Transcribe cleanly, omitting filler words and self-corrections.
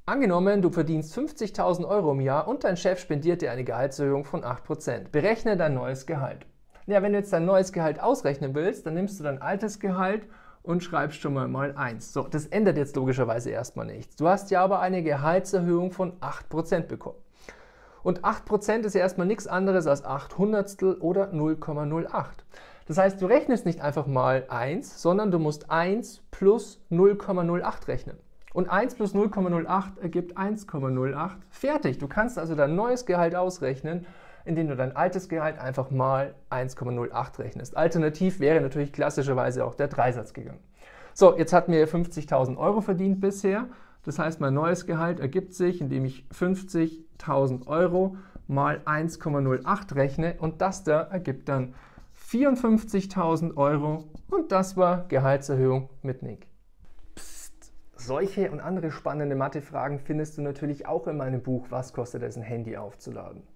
Angenommen, du verdienst 50.000 Euro im Jahr und dein Chef spendiert dir eine Gehaltserhöhung von 8%. Berechne dein neues Gehalt. Ja, wenn du jetzt dein neues Gehalt ausrechnen willst, dann nimmst du dein altes Gehalt und schreibst schon mal 1. So, das ändert jetzt logischerweise erstmal nichts. Du hast ja aber eine Gehaltserhöhung von 8% bekommen. Und 8% ist ja erstmal nichts anderes als 8 Hundertstel oder 0,08. Das heißt, du rechnest nicht einfach mal 1, sondern du musst 1 plus 0,08 rechnen. Und 1 plus 0,08 ergibt 1,08. Fertig. Du kannst also dein neues Gehalt ausrechnen, indem du dein altes Gehalt einfach mal 1,08 rechnest. Alternativ wäre natürlich klassischerweise auch der Dreisatz gegangen. So, jetzt hatten wir 50.000 Euro verdient bisher. Das heißt, mein neues Gehalt ergibt sich, indem ich 50.000 Euro mal 1,08 rechne und das da ergibt dann 54.000 Euro und das war Gehaltserhöhung mit Nick. Psst, solche und andere spannende Mathefragen findest du natürlich auch in meinem Buch Was kostet es, ein Handy aufzuladen.